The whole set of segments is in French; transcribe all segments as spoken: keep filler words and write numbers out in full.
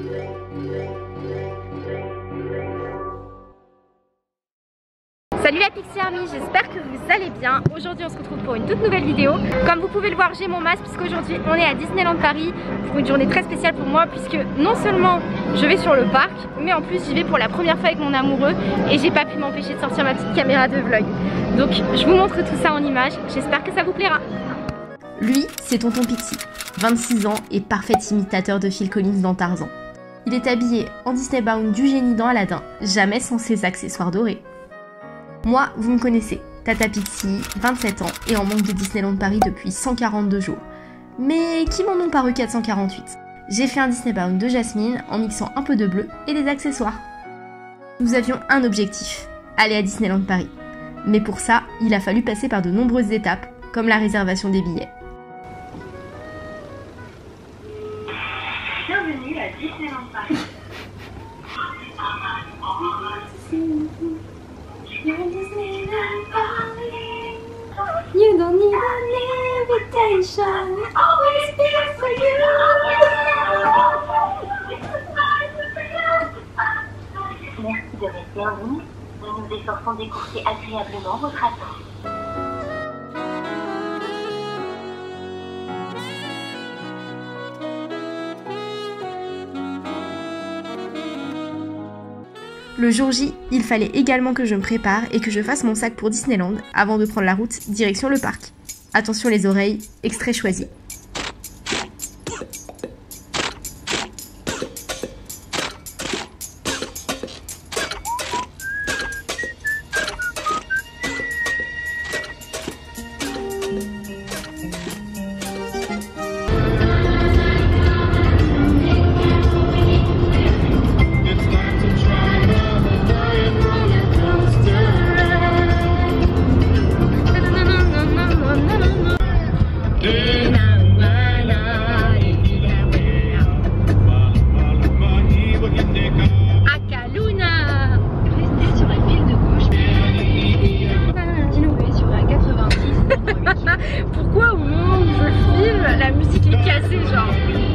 Salut la Pixie Army, j'espère que vous allez bien. Aujourd'hui on se retrouve pour une toute nouvelle vidéo. Comme vous pouvez le voir, j'ai mon masque puisqu'aujourd'hui on est à Disneyland Paris pour une journée très spéciale pour moi, puisque non seulement je vais sur le parc, mais en plus j'y vais pour la première fois avec mon amoureux et j'ai pas pu m'empêcher de sortir ma petite caméra de vlog. Donc je vous montre tout ça en images, j'espère que ça vous plaira. Lui, c'est Tonton Pixie, vingt-six ans et parfait imitateur de Phil Collins dans Tarzan. Il est habillé en Disney Bound du génie dans Aladdin, jamais sans ses accessoires dorés. Moi, vous me connaissez, Tata Pixie, vingt-sept ans et en manque de Disneyland Paris depuis cent quarante-deux jours. Mais qui m'en ont paru quatre cent quarante-huit. J'ai fait un Disney Bound de Jasmine en mixant un peu de bleu et des accessoires. Nous avions un objectif, aller à Disneyland Paris. Mais pour ça, il a fallu passer par de nombreuses étapes, comme la réservation des billets. Bienvenue à Disneyland Paris. You don't need an invitation, always be for you. Merci de rester en ligne. Nous nous efforçons d'écourter agréablement votre attente. Le jour J, il fallait également que je me prépare et que je fasse mon sac pour Disneyland avant de prendre la route direction le parc. Attention les oreilles, extrait choisi. Pourquoi au moment où je filme, la musique est cassée genre?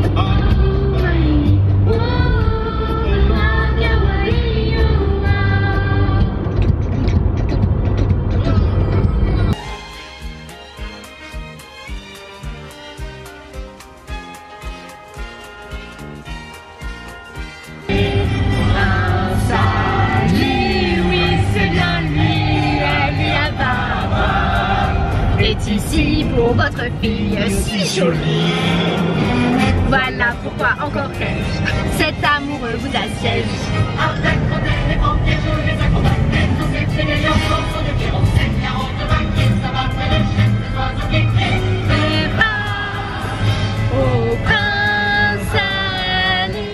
Est ici pour votre fille si jolie. Voilà pourquoi encore ai-je cet amoureux vous assiège. Avec modèle et banquiers, je les accompagne. Nous c'est les enfants sont de kérosène. quarante vainqueurs, ça va faire le chef des oiseaux qui crient. Et va au prince Ali.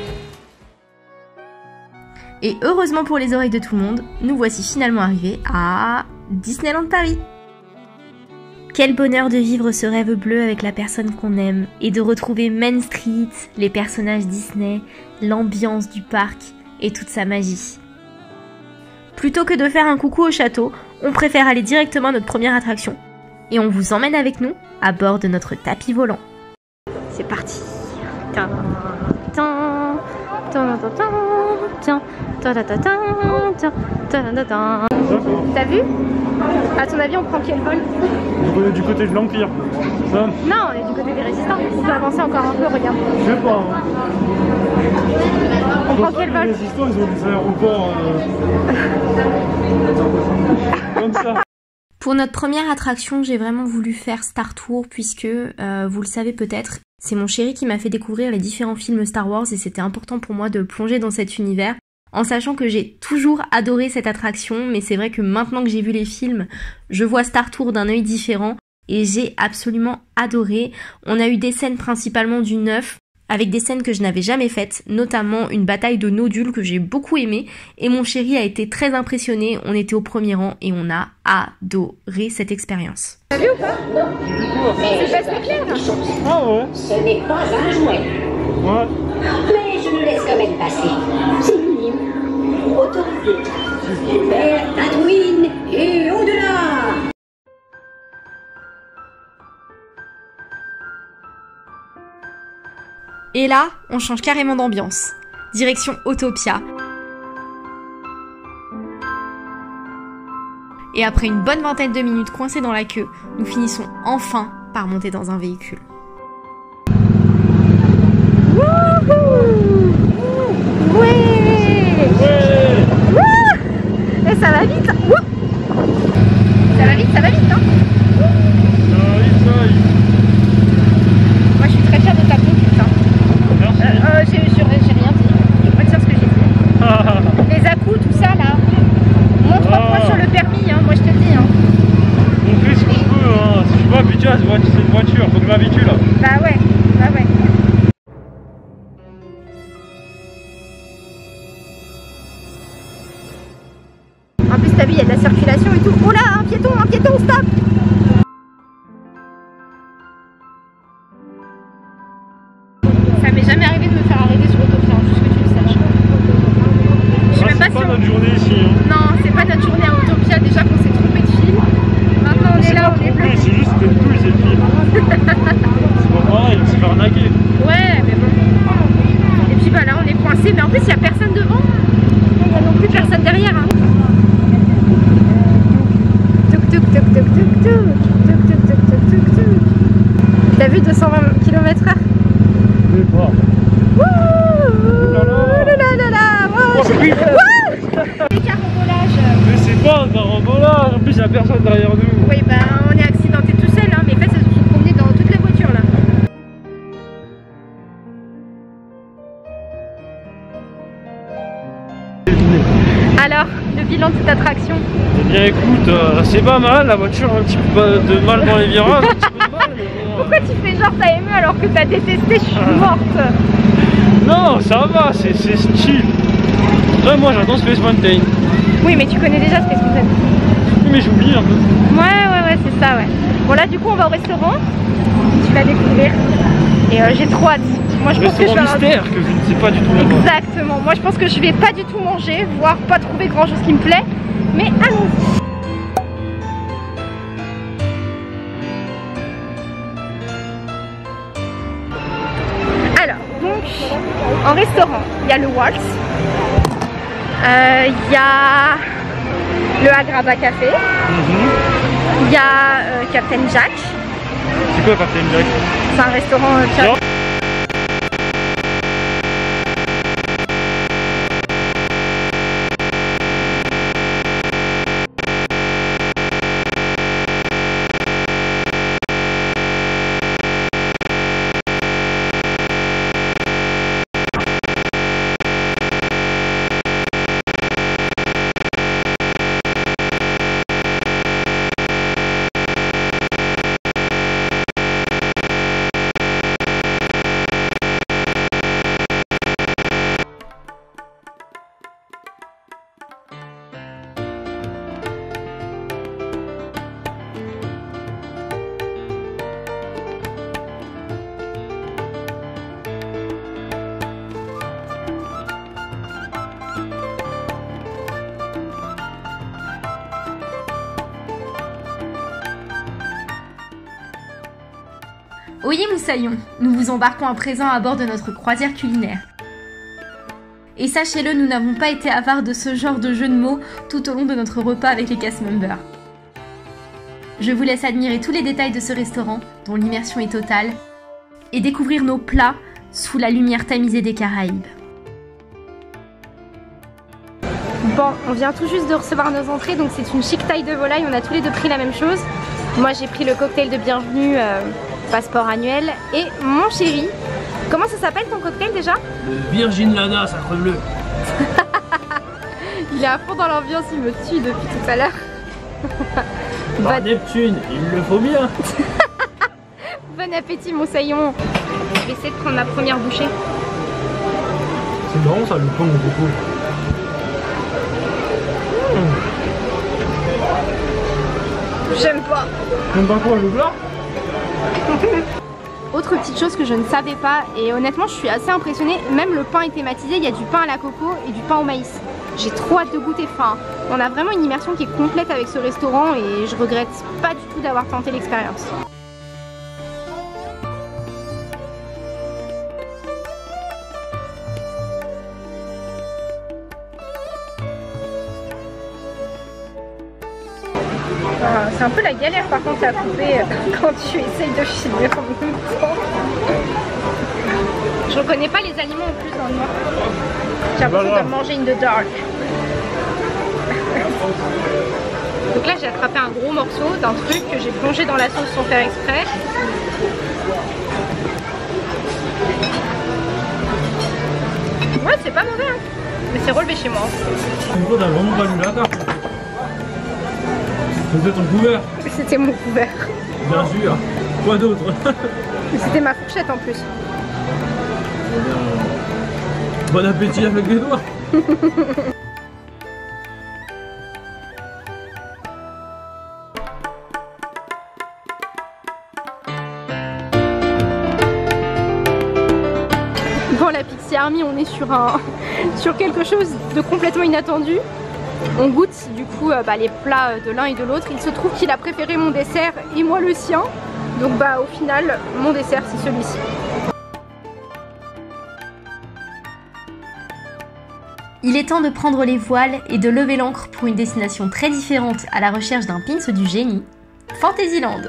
Et heureusement pour les oreilles de tout le monde, nous voici finalement arrivés à Disneyland Paris. Quel bonheur de vivre ce rêve bleu avec la personne qu'on aime et de retrouver Main Street, les personnages Disney, l'ambiance du parc et toute sa magie. Plutôt que de faire un coucou au château, on préfère aller directement à notre première attraction. Et on vous emmène avec nous à bord de notre tapis volant. C'est parti. Tin, tin, tin, tin, tin, tin, tin, tin, tin, tin, tin. T'as vu? À ton avis, on prend quel vol? On est du côté de l'Empire. Ça Non, on est du côté des résistants. On peut avancer encore un peu, regarde. Je sais pas. Hein. On prend quel vol? Les résistants, ils ont des aéroports euh... comme ça. Pour notre première attraction, j'ai vraiment voulu faire Star Tour puisque, euh, vous le savez peut-être, c'est mon chéri qui m'a fait découvrir les différents films Star Wars et c'était important pour moi de plonger dans cet univers. En sachant que j'ai toujours adoré cette attraction, mais c'est vrai que maintenant que j'ai vu les films, je vois Star Tour d'un œil différent et j'ai absolument adoré. On a eu des scènes principalement du neuf, avec des scènes que je n'avais jamais faites, notamment une bataille de nodules que j'ai beaucoup aimé et mon chéri a été très impressionné, on était au premier rang et on a adoré cette expérience. T'as vu ou pas? C'est pas très clair. Ah ouais. Ce n'est pas un jouet. Ouais. Mais je nous laisse quand même passer. C'est minime. Autorisé. Vers Tatooine et au-delà. Et là, on change carrément d'ambiance. direction Autopia. Et après une bonne vingtaine de minutes coincés dans la queue, nous finissons enfin par monter dans un véhicule. Wouhou! Ouais! Ouais! Wouh! Et ça va vite! Wouh! Ça va vite, ça va vite, hein? Ça arrive, ça arrive. Moi je suis très fière de ta conduite, hein. Merci. Euh, euh, j'ai j'ai rien dit, je vais pas te dire ce que j'ai dit. Les à-coups, tout ça là, montre-moi Ah. sur le permis, hein, moi je te le dis. Hein. On fait ce qu'on peut, hein. Je suis pas habitué à cette voiture, faut que je m'habitue là. Bah ouais, bah ouais. En plus t'as vu, il y a de la circulation et tout. Oh là, un piéton, un piéton, stop! Ça m'est jamais arrivé de me faire arrêter sur Autopia, hein, juste que tu le saches. Je sais Ah, même pas c'est si pas on... notre journée ici. Hein. Non, c'est pas notre journée à Autopia, déjà qu'on s'est trompé de fil. Maintenant on est là, on est trompé, bloqué. c'est juste que tout c'est le film. C'est pas pareil, on s'est fait arnaquer. Ouais, mais bon. Et puis bah là on est coincé, mais en plus il y a personne devant. Il y a non plus personne derrière. Hein. Touk touk touk touk touk touk touk touk touk touk touk touk. T'as vu deux cent vingt kilomètres heure? Je sais pas. Wouh là là. là là là là. Oh, Wow, oui. Wouh les carambolages. Mais c'est pas un carambolage, en plus il y a personne derrière nous. Oui bah on est accidenté tout seul, hein, mais en fait ça se sont promenés dans toutes les voitures là. Alors, le bilan de cette attraction? Eh bien écoute, euh, c'est pas mal, la voiture a un petit peu de mal dans les virages, un petit peu de mal, mais bon. Pourquoi tu fais genre t'as aimé alors que t'as détesté? Je suis morte. Non, ça va, c'est c'est chill. Après moi j'adore Space Mountain. Oui mais tu connais déjà Space Mountain. Oui, mais j'oublie un peu. Ouais ouais ouais c'est ça ouais. Bon là du coup on va au restaurant. Tu vas découvrir. Et euh, j'ai trop hâte. Moi je pense que je Restaurant vais mystère que je ne sais pas du tout là-bas. Exactement. Moi je pense que je vais pas du tout manger, voire pas trouver grand chose qui me plaît. Mais allons-y. Alors, donc, en restaurant, il y a le Waltz, euh, il y a le Agrabah Café, Mhm. il y a euh, Captain Jack, C'est quoi Captain Jack? c'est un restaurant euh, pirate. Non. Oyez Moussaillon, nous vous embarquons à présent à bord de notre croisière culinaire. Et sachez-le, nous n'avons pas été avares de ce genre de jeu de mots tout au long de notre repas avec les cast members. Je vous laisse admirer tous les détails de ce restaurant, dont l'immersion est totale, et découvrir nos plats sous la lumière tamisée des Caraïbes. Bon, on vient tout juste de recevoir nos entrées, donc c'est une chic taille de volaille, on a tous les deux pris la même chose. Moi j'ai pris le cocktail de bienvenue, euh, passeport annuel, et mon chéri, comment ça s'appelle ton cocktail déjà? Le Virgin Lana, sacre bleu. Il est à fond dans l'ambiance, il me tue depuis tout à l'heure. Par Neptune, il le faut bien. Bon appétit Moussaillon. Je vais essayer de prendre ma première bouchée. C'est marrant ça, le pain au coco. J'aime pas. T'aimes pas quoi, le plat? Autre petite chose que je ne savais pas, et honnêtement je suis assez impressionnée, même le pain est thématisé, il y a du pain à la coco et du pain au maïs. J'ai trop hâte de goûter. Enfin, on a vraiment une immersion qui est complète avec ce restaurant et je regrette pas du tout d'avoir tenté l'expérience. Ah, c'est un peu la galère par contre à couper quand tu essayes de filmer en même temps. Je reconnais pas les aliments en plus dans le noir. J'ai l'impression de manger in the dark. Donc là j'ai attrapé un gros morceau d'un truc que j'ai plongé dans la sauce sans faire exprès. Ouais, c'est pas mauvais hein. Mais c'est relevé chez moi. Hugo, t'as vraiment pas lu la carte. C'était ton couvert. C'était mon couvert. Bien sûr. Quoi d'autre? C'était ma fourchette en plus. Bon appétit avec les doigts. Dans la Pixie Army, on est sur, un, sur quelque chose de complètement inattendu. On goûte du coup euh, bah, les plats de l'un et de l'autre. Il se trouve qu'il a préféré mon dessert et moi le sien. Donc bah au final, mon dessert c'est celui-ci. Il est temps de prendre les voiles et de lever l'ancre pour une destination très différente à la recherche d'un pins du génie, Fantasyland.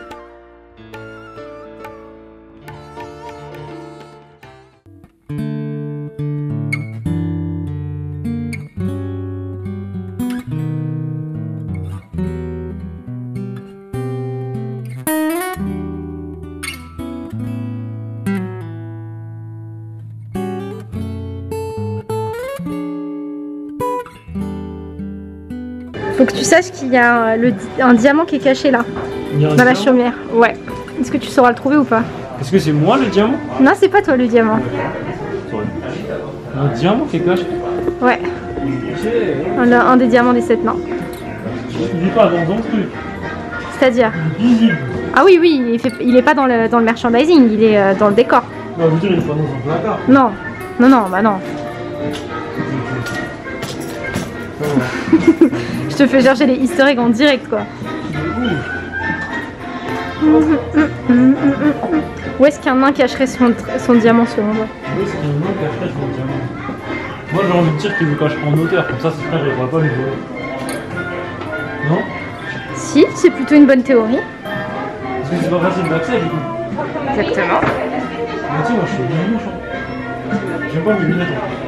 Faut que tu saches qu'il y a le, un diamant qui est caché là, dans la chaumière. Ouais. Est-ce que tu sauras le trouver ou pas? Est-ce que c'est moi le diamant? Non, c'est pas toi le diamant. Un diamant qui est caché? Ouais. On a un des diamants des sept nains. Il est pas dans un truc. C'est-à-dire? Visible. Ah oui, oui, il, fait, il est pas dans le, dans le merchandising, il est euh, dans le décor. Non, je veux dire, il est pas dans un placard. Non, non, non, bah non. Je te fais chercher les easter eggs en direct quoi. Où est-ce qu'un nain cacherait son, son diamant selon toi? Où est-ce qu'un nain cacherait son diamant? Moi j'ai envie de dire qu'il le cache en hauteur, comme ça ses frères ne pourraient pas lui voler. Non? Si, c'est plutôt une bonne théorie. Parce que c'est pas facile d'accès du coup. Exactement. Mais tu sais, moi je suis bien méchant. J'aime pas les lunettes.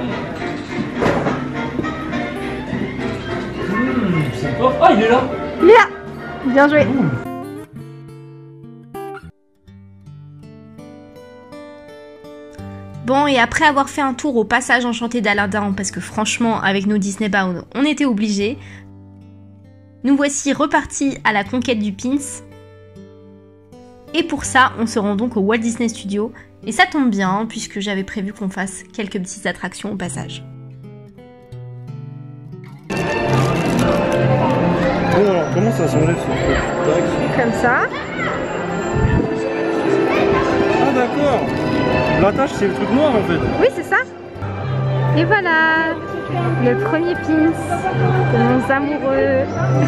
C'est pas... Ah, il est là! Il est là! Bien joué! Ouh. Bon, et après avoir fait un tour au passage enchanté d'Aladin, parce que franchement, avec nos Disney Bound, on était obligés, nous voici repartis à la conquête du pins. Et pour ça, on se rend donc au Walt Disney Studios, et ça tombe bien, puisque j'avais prévu qu'on fasse quelques petites attractions au passage. Bon alors, comment ça s'enlève ça? Comme ça. Ah d'accord. L'attache c'est le truc noir en fait. Oui, c'est ça. Et voilà, le premier pins de mon amoureux.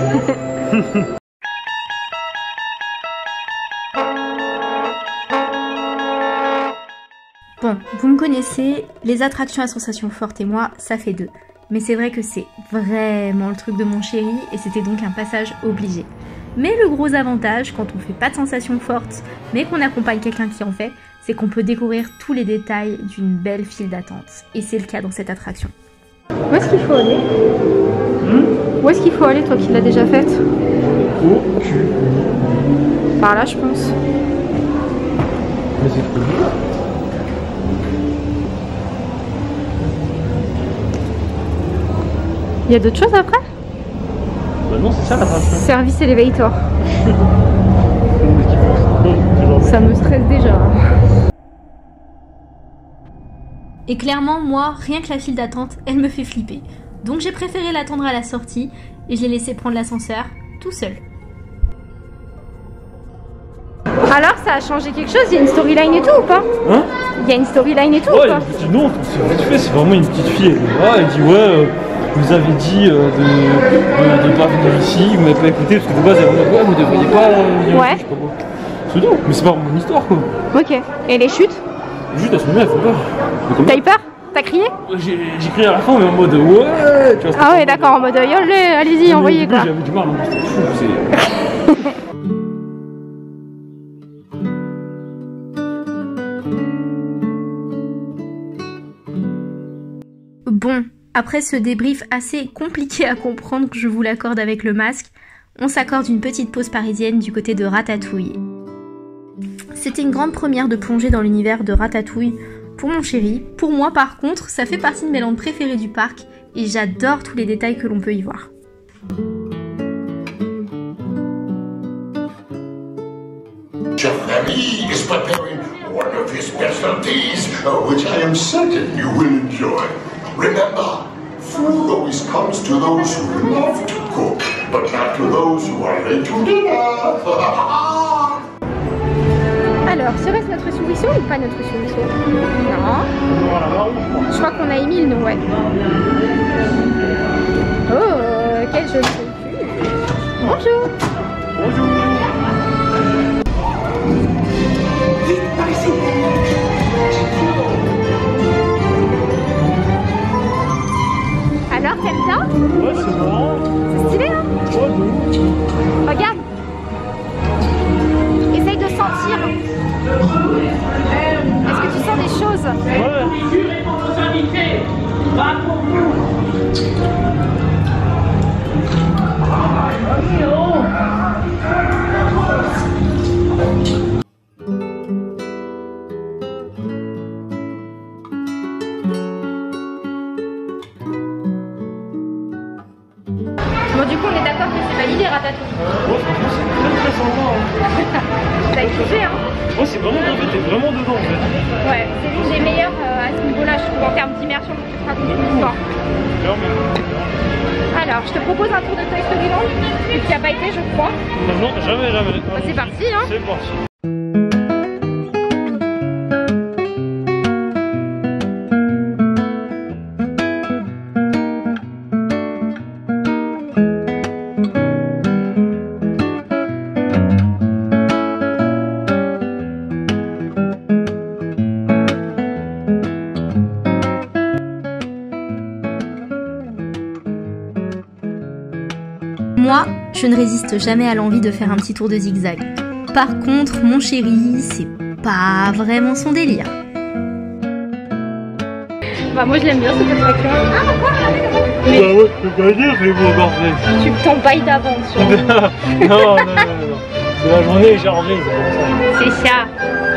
Bon, vous me connaissez, les attractions à sensations fortes et moi, ça fait deux. Mais c'est vrai que c'est vraiment le truc de mon chéri et c'était donc un passage obligé. Mais le gros avantage quand on fait pas de sensations fortes mais qu'on accompagne quelqu'un qui en fait, c'est qu'on peut découvrir tous les détails d'une belle file d'attente. Et c'est le cas dans cette attraction. Où est-ce qu'il faut aller? Hmm Où est-ce qu'il faut aller toi qui l'as déjà faite? Au cul. Par là je pense. Mais c'est trop bien. Il y a d'autres choses après? Bah non, c'est ça l'attraction. Service elevator. Ça me stresse déjà. Et clairement, moi, rien que la file d'attente, elle me fait flipper. Donc j'ai préféré l'attendre à la sortie et je l'ai laissé prendre l'ascenseur tout seul. Alors ça a changé quelque chose? Il y a une storyline et tout ou pas? Hein? Il y a une storyline et tout Ouais, ou pas? il dit non, c'est vite fait, c'est vraiment une petite fille. Elle est là, elle dit ouais, euh, vous avez dit euh, de, de, de pas venir ici, vous m'avez pas écouté parce que de base elle m'a dit ouais, vous devriez pas euh, venir Ouais. ici, je sais pas quoi. C'est tout, mais c'est pas mon histoire quoi. Ok. Et les chutes? Juste à ce moment, elle fait peur. Mais comme T'as eu peur? T'as crié? J'ai j'ai crié à la fin, mais en mode ouais, tu vois. Ah ouais, d'accord, en mode yolé, allez-y, envoyez quoi. J'avais du mal, en plus, c'était fou, c'est. Bon, après ce débrief assez compliqué à comprendre, que je vous l'accorde avec le masque, on s'accorde une petite pause parisienne du côté de Ratatouille. C'était une grande première de plonger dans l'univers de Ratatouille pour mon chéri. Pour moi par contre, ça fait partie de mes landes préférées du parc et j'adore tous les détails que l'on peut y voir. Chef Remy is preparing one of his specialties, which I am certain you will enjoy. Remember, food always comes to those who love to cook, but not to those who are late to dinner. Alors, serait-ce notre soubresaut ou pas notre soubresaut? Non. Je crois qu'on a Émile, nous, ouais. Oh, quel joli véhicule. Bonjour. Bonjour. Vite, par ici. Alors, t'aimes bien? Ouais, c'est bon. C'est stylé, hein? Ouais, bon. Regarde. Essaye de sentir. Est-ce que tu sens des choses? Ouais. Bon, du coup, on est d'accord que c'est validé, Ratatouille. Ouais, franchement, c'est très très sympa. Hein. Ça a kiffé, hein? Moi, c'est vraiment bien fait, t'es vraiment dedans en fait. Ouais, c'est l'une des meilleures euh, à ce niveau-là, je trouve, en termes d'immersion quand tu te racontes une histoire. Alors, je te propose un tour de Toy Story Land, vu que tu n'y as pas été, je crois. Non, non, jamais, jamais. Bah, c'est parti, hein? C'est parti. Moi, je ne résiste jamais à l'envie de faire un petit tour de zigzag. Par contre, mon chéri, c'est pas vraiment son délire. Bah, moi je l'aime bien cette attraction. Ah, pourquoi? Mais... Bah ouais, je peux pas dire, c'est beau bordel. Tu t'embailles d'avance. Sur... non, non, non, non. C'est la journée chargée, c'est pour ça. C'est ça.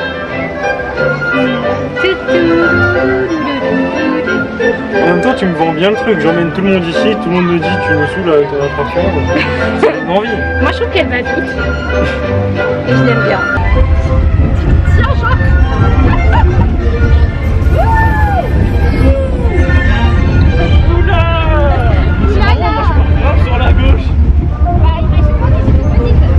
En même temps, tu me vends bien le truc. J'emmène tout le monde ici, tout le monde me dit tu me saoules avec ton attraction. Ça donne envie. Moi je trouve qu'elle va vite. Et je l'aime bien. Tiens, Jean. Oula! Oula là! Moi je pars grave sur la gauche. Bah, imagine-moi que c'est toute petite.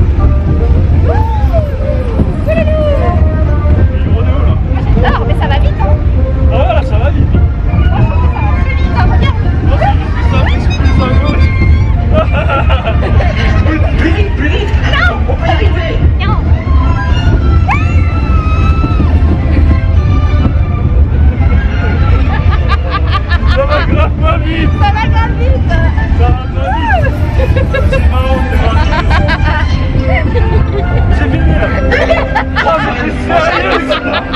Il est gros de haut là. Moi j'adore, mais ça va vite, hein. Ah ouais, là ça va vite. Moi je trouve que ça va très vite, hein. Regarde. Non, c'est juste que ça m'excuse à gauche. Plus vite, plus vite. Non, on peut y arriver. Non. Ça va grave pas vite. Ça va grave vite. Ça va pas vite. C'est marrant, c'est marrant. C'est fini là. Oh mais t'es sérieux?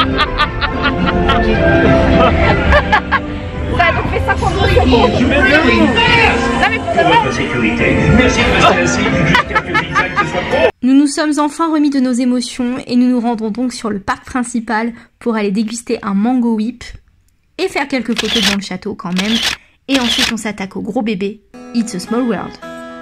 Ça a donc fait cinquante-deux secondes. Tu mets bien le coup. Non mais pour de vrai. Votre sécurité. Merci de rester assis jusqu'à ce que le zigzag se soit pro. Nous nous sommes enfin remis de nos émotions et nous nous rendons donc sur le parc principal pour aller déguster un mango whip et faire quelques photos dans le château quand même. Et ensuite on s'attaque au gros bébé, It's a Small World.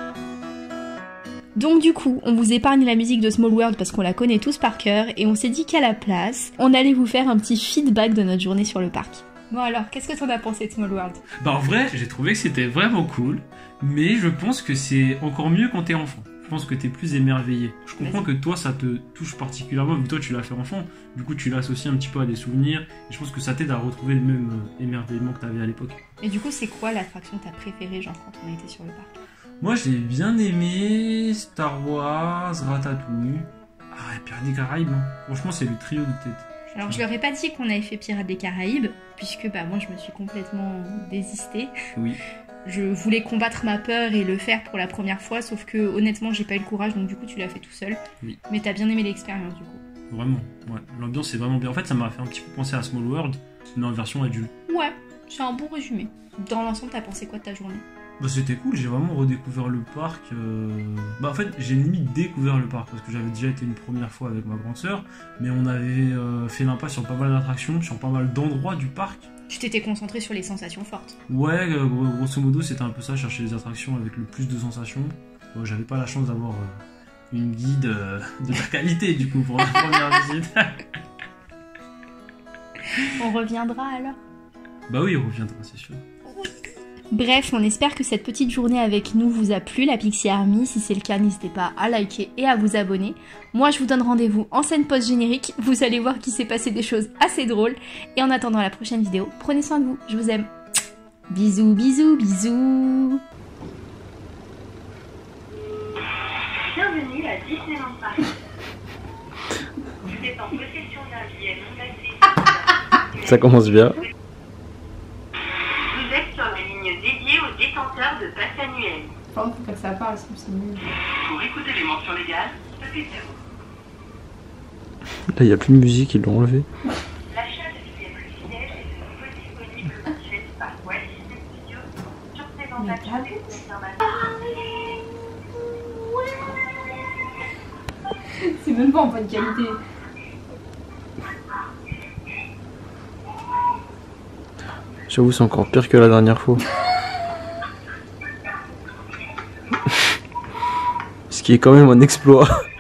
Donc du coup, on vous épargne la musique de Small World parce qu'on la connaît tous par cœur et on s'est dit qu'à la place, on allait vous faire un petit feedback de notre journée sur le parc. Bon alors, qu'est-ce que t'en as pensé de Small World? Bah en vrai, j'ai trouvé que c'était vraiment cool, mais je pense que c'est encore mieux quand t'es enfant. Je pense que t'es plus émerveillé. Je comprends que toi, ça te touche particulièrement, vu que toi, tu l'as fait enfant. Du coup, tu l'associes un petit peu à des souvenirs, et je pense que ça t'aide à retrouver le même euh, émerveillement que t'avais à l'époque. Et du coup, c'est quoi l'attraction que t'as préférée, genre, quand on était sur le parc? Moi, j'ai bien aimé Star Wars, Ratatouille. Ah, et Pirates des Caraïbes, hein. Franchement, c'est le trio de tête. Alors, je leur ai pas dit qu'on avait fait Pirates des Caraïbes, puisque bah moi, je me suis complètement désistée. Oui. je voulais combattre ma peur et le faire pour la première fois, sauf que honnêtement j'ai pas eu le courage, donc du coup tu l'as fait tout seul. Oui. Mais t'as bien aimé l'expérience du coup. Vraiment, ouais. L'ambiance est vraiment bien. En fait, ça m'a fait un petit peu penser à Small World, mais en version adulte. Ouais, c'est un bon résumé. Dans l'ensemble, t'as pensé quoi de ta journée? Bah, c'était cool, j'ai vraiment redécouvert le parc. Euh... Bah, en fait, j'ai limite découvert le parc parce que j'avais déjà été une première fois avec ma grande sœur, mais on avait euh, fait l'impasse sur pas mal d'attractions, sur pas mal d'endroits du parc. Tu t'étais concentré sur les sensations fortes. Ouais, euh, grosso modo, c'était un peu ça, chercher les attractions avec le plus de sensations. Bon, j'avais pas la chance d'avoir euh, une guide euh, de la qualité, du coup, pour la première visite. On reviendra alors? Bah oui, on reviendra, c'est sûr. Bref, on espère que cette petite journée avec nous vous a plu, la Pixie Army. Si c'est le cas, n'hésitez pas à liker et à vous abonner. Moi, je vous donne rendez-vous en scène post-générique. Vous allez voir qu'il s'est passé des choses assez drôles. Et en attendant la prochaine vidéo, prenez soin de vous. Je vous aime. Bisous, bisous, bisous. Bienvenue à Disneyland Paris. Vous êtes en possession d'un billet non classé. Ça commence bien. Vous êtes sur la ligne dédiée aux détenteurs de passe annuel. Par contre, faut pas que ça parle, sinon c'est nul. Pour écouter les mentions légales, tapez zéro. Là, il n'y a plus de musique, ils l'ont enlevé. L'achat de billets privilèges est de nouveau disponible tout de suite par Walt Disney Studios sur présentation des confirmations. C'est même pas en bonne qualité. J'avoue, c'est encore pire que la dernière fois. Ce qui est quand même un exploit.